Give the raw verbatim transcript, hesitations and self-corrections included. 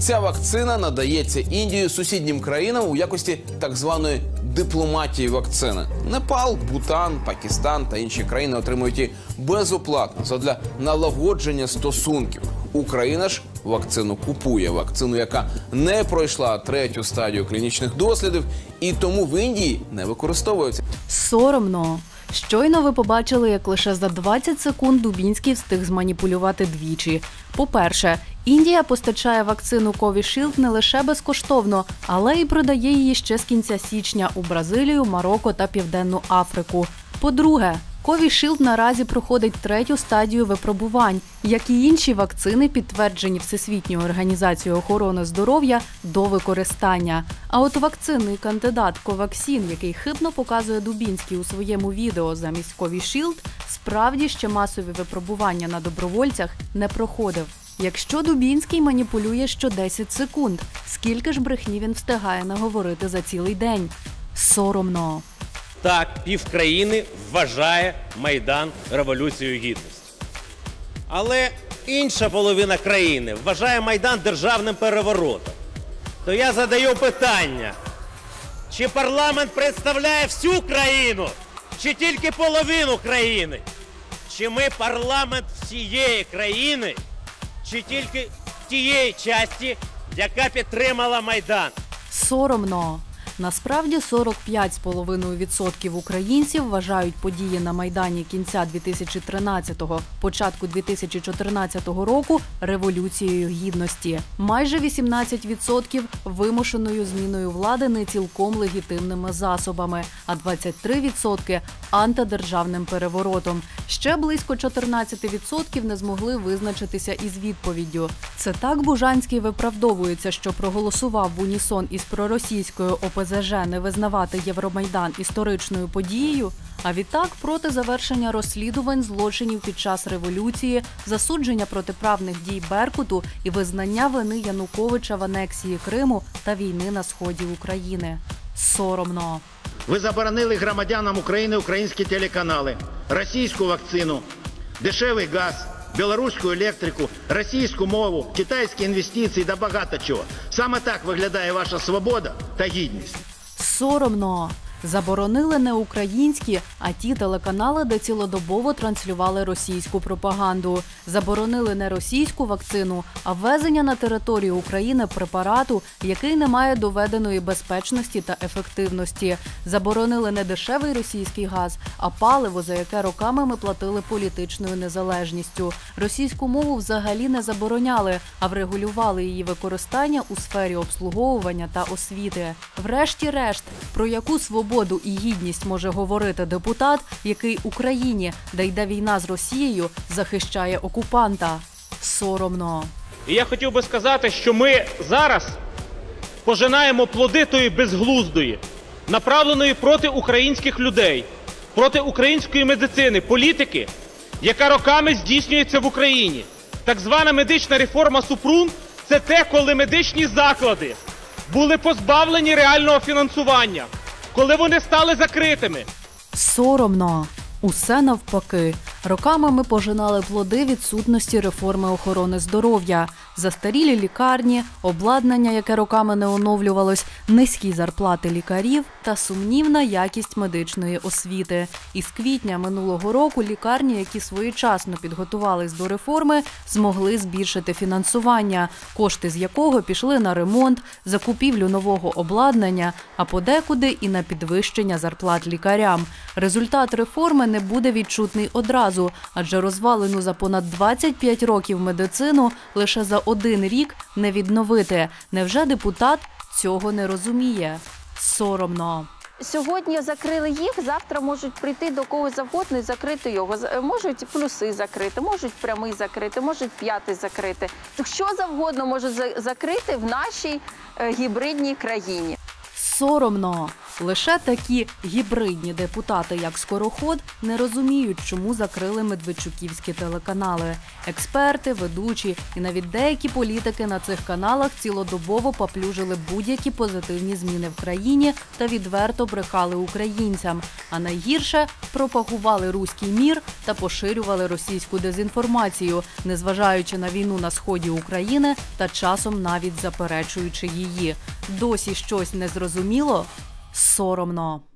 Ця вакцина надається Індією сусіднім країнам у якості так званої дипломатії вакцини. Непал, Бутан, Пакистан та інші країни отримують її безоплатно задля налагодження стосунків. Україна ж вакцину купує. Вакцину, яка не пройшла третю стадію клінічних дослідів і тому в Індії не використовується. Соромно. Щойно ви побачили, як лише за двадцять секунд Дубінський встиг зманіпулювати двічі. По-перше, Індія постачає вакцину Covishield не лише безкоштовно, але й продає її ще з кінця січня у Бразилію, Марокко та Південну Африку. По-друге, Covishield наразі проходить третю стадію випробувань, як і інші вакцини, підтверджені Всесвітньою організацією охорони здоров'я до використання. А от вакцинний кандидат Covaxin, який хибно показує Дубінський у своєму відео замість Covishield, справді ще масові випробування на добровольцях не проходив. Якщо Дубінський маніпулює що десять секунд, скільки ж брехні він встигає наговорити за цілий день? Соромно. Так, півкраїни вважає Майдан Революцією Гідності. Але інша половина країни вважає Майдан державним переворотом. То я задаю питання, чи парламент представляє всю країну, чи тільки половину країни? Чи ми парламент всієї країни, чи тільки тієї частини, яка підтримала Майдан? Соромно. Насправді сорок п'ять цілих п'ять десятих відсотка українців вважають події на Майдані кінця дві тисячі тринадцятого, початку дві тисячі чотирнадцятого року Революцією Гідності. Майже вісімнадцять відсотків вимушеною зміною влади не цілком легітимними засобами, а двадцять три відсотки антидержавним переворотом. Ще близько чотирнадцять відсотків не змогли визначитися із відповіддю. Це так Бужанський виправдовується, що проголосував в унісон із проросійською О Пе Зе Же не визнавати Євромайдан історичною подією, а відтак проти завершення розслідувань злочинів під час революції, засудження протиправних дій Беркуту і визнання вини Януковича в анексії Криму та війни на сході України. Соромно. Ви заборонили громадянам України українські телеканали, російську вакцину, дешевий газ, білоруську електрику, російську мову, китайські інвестиції та багато чого. Саме так виглядає ваша свобода та гідність. Соромно. Заборонили не українські, а ті телеканали, де цілодобово транслювали російську пропаганду. Заборонили не російську вакцину, а ввезення на територію України препарату, який не має доведеної безпечності та ефективності. Заборонили не дешевий російський газ, а паливо, за яке роками ми платили політичною незалежністю. Російську мову взагалі не забороняли, а врегулювали її використання у сфері обслуговування та освіти. Врешті-решт, про яку свободу Свободу і гідність може говорити депутат, який Україні, де йде війна з Росією, захищає окупанта? Соромно. І я хотів би сказати, що ми зараз пожинаємо плоди тої безглуздої, направленої проти українських людей, проти української медицини, політики, яка роками здійснюється в Україні. Так звана медична реформа Супрун – це те, коли медичні заклади були позбавлені реального фінансування, коли вони стали закритими. Соромно. Усе навпаки. Роками ми пожинали плоди відсутності реформи охорони здоров'я. Застарілі лікарні, обладнання, яке роками не оновлювалось, низькі зарплати лікарів та сумнівна якість медичної освіти. Із квітня минулого року лікарні, які своєчасно підготувались до реформи, змогли збільшити фінансування, кошти з якого пішли на ремонт, закупівлю нового обладнання, а подекуди і на підвищення зарплат лікарям. Результат реформи не буде відчутний одразу, адже розвалену за понад двадцять п'ять років медицину лише за один рік не відновити. Невже депутат цього не розуміє? Соромно. Сьогодні закрили їх, завтра можуть прийти до кого завгодно і закрити його. Можуть плюси закрити, можуть прямий закрити, можуть п'ятий закрити. Що завгодно може закрити в нашій гібридній країні. Соромно. Лише такі гібридні депутати, як Скороход, не розуміють, чому закрили медведчуківські телеканали. Експерти, ведучі і навіть деякі політики на цих каналах цілодобово поплюжили будь-які позитивні зміни в країні та відверто брехали українцям. А найгірше – пропагували руський мір та поширювали російську дезінформацію, незважаючи на війну на сході України та часом навіть заперечуючи її. Досі щось не зрозуміло? Соромно.